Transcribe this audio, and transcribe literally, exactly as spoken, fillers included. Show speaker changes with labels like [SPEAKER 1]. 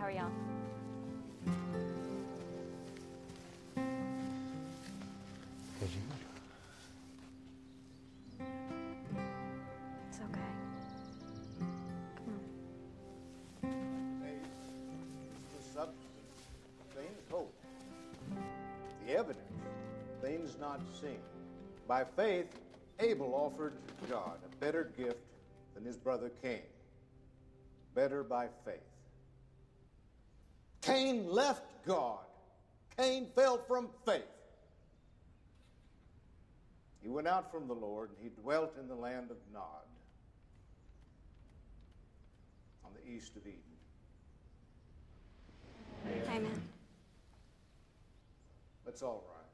[SPEAKER 1] are y'all?
[SPEAKER 2] Did you?
[SPEAKER 1] It's okay. Come on.
[SPEAKER 3] Faith is the substance of things hoped, the evidence of things not seen. By faith, Abel offered God a better gift than his brother Cain. Better by faith. Cain left God. Cain fell from faith. He went out from the Lord, and he dwelt in the land of Nod, on the east of Eden.
[SPEAKER 1] Amen.
[SPEAKER 3] Let's all rise.